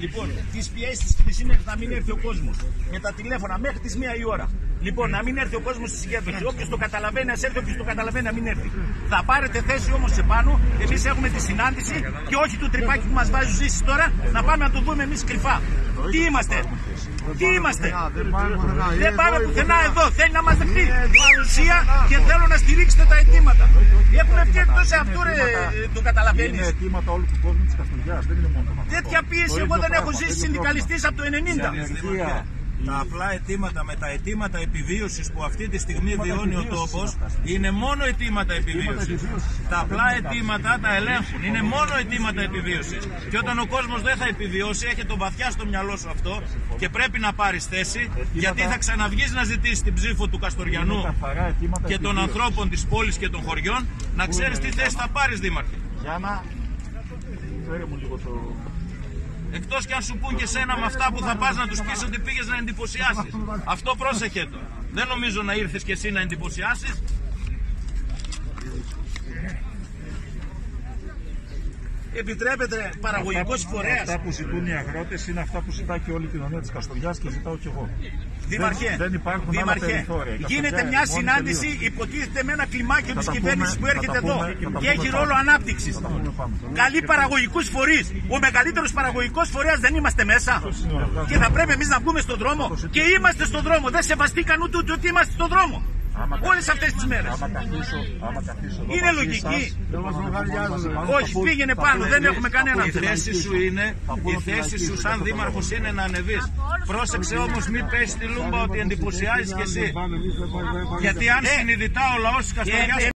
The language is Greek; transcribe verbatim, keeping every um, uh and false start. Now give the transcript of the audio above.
Λοιπόν, τις πιέσεις της είναι να μην έρθει ο κόσμος. Με τα τηλέφωνα μέχρι τις μία η ώρα. Λοιπόν, να μην έρθει ο κόσμος στη συγκέντρωση. Όποιος το καταλαβαίνει, ας έρθει. Όποιος το καταλαβαίνει, να μην έρθει. Θα πάρετε θέση όμως επάνω. Εμείς έχουμε τη συνάντηση και όχι του τρυπάκι που μας βάζει ζήσεις τώρα να πάμε να το δούμε εμείς κρυφά. Τι είμαστε, τι είμαστε. Δεν πάμε πουθενά εδώ. Θέλει να μας δεχτεί παρουσία και θέλω να στηρίξετε τα αιτήματα. Έχουμε φτιάξει τόσο αυτό, ρε, το καταλαβαίνεις. Είναι αιτήματα όλου του κόσμου της Καστοριάς, δεν είναι μόνο το μαθητικό. Τέτοια πίεση εγώ δεν έχω ζήσει συνδικαλιστής από το ενενήντα. Τα απλά αιτήματα με τα αιτήματα επιβίωσης που αυτή τη στιγμή βιώνει ο τόπος είναι μόνο αιτήματα επιβίωσης. Τα απλά αιτήματα τα ελέγχουν. Είναι μόνο αιτήματα επιβίωσης. Και όταν ο κόσμος δεν θα επιβιώσει, έχει το βαθιά στο μυαλό σου αυτό και πρέπει να πάρεις θέση, γιατί θα ξαναβγείς να ζητήσεις την ψήφο του Καστοριανού και των ανθρώπων της πόλης και των χωριών, να ξέρεις τι θέση θα πάρεις, Δήμαρχε. Γιάννα, φέρε μου λίγο το... Εκτός και αν σου πούν και σένα με αυτά που θα πας να τους πεις ότι πήγες να εντυπωσιάσεις. Αυτό πρόσεχε το. Δεν νομίζω να ήρθες και εσύ να εντυπωσιάσεις. Επιτρέπεται παραγωγικός φορέας. Αυτά που ζητούν οι αγρότες είναι αυτά που ζητάει και όλη η κοινωνία της Καστοριάς και ζητάω κι εγώ. Δήμαρχε, δεν, δεν υπάρχουν Δήμαρχε, άλλα περιθώρια. γίνεται μια συνάντηση, υποτίθεται με ένα κλιμάκιο της κυβέρνησης που έρχεται εδώ και έχει ρόλο ανάπτυξης. Καλοί παραγωγικούς φορείς. Ο μεγαλύτερος παραγωγικός φορέας δεν είμαστε μέσα. Και θα πρέπει εμείς να βγούμε στον δρόμο. Και είμαστε στον δρόμο. Δεν σεβαστήκαν ούτε ότι είμαστε στον δρόμο. Όλες αυτές τις μέρες. Άμα καθίσω, άμα καθίσω εδώ, είναι λογική. Όχι, πήγαινε πάνω, δεν έχουμε κανένα. Η θέση σου είναι, η θέση σου σαν δήμαρχος είναι να ανεβείς. Πρόσεξε όμως μην πέσει τη λούμπα ότι εντυπωσιάζεις κι εσύ. Γιατί αν συνειδητά ο λαός της Καστοριάς